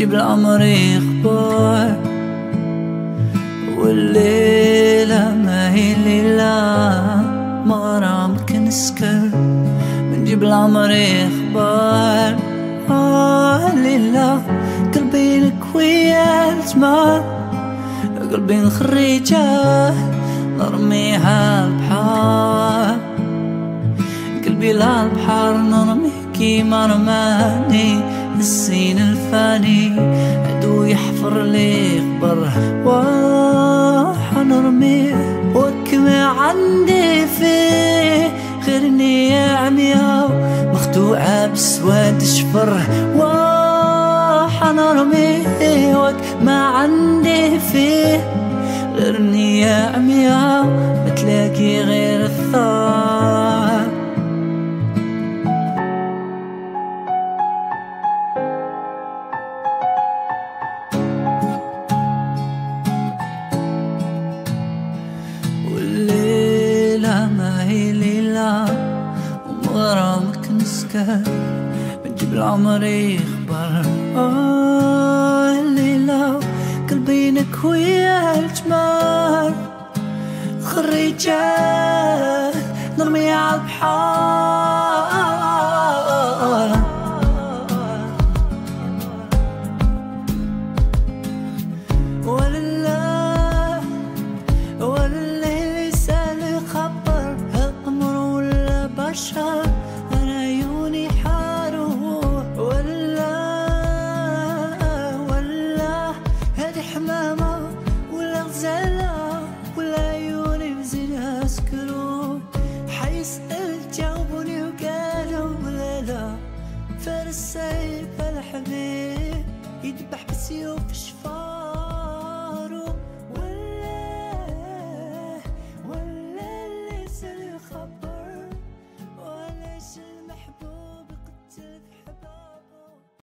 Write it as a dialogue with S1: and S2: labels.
S1: بنجيب القمر يخبر، والليلة ما هي ليلة مغرامك نسكر. بنجيب القمر يخبر ليلة قلبي لك ويا الجمال، قلبي نخرجه نرميها البحر، قلبي للبحر نرميه كيما رماني الزين الفاني، عدو يحفر لي قبر وحنرميه. وكما عندي فيه غير نية عمياء مخدوعة بسواد شفر وحنرميه. وكما عندي فيه غير نية عمياء متلاقي غير الثار. والليلة ما هي ليلة ومغرامك نسكر، بنجيب القمر يخبر الليلة قلبي نكوي الجمال، خريجة نرمي عالبحر.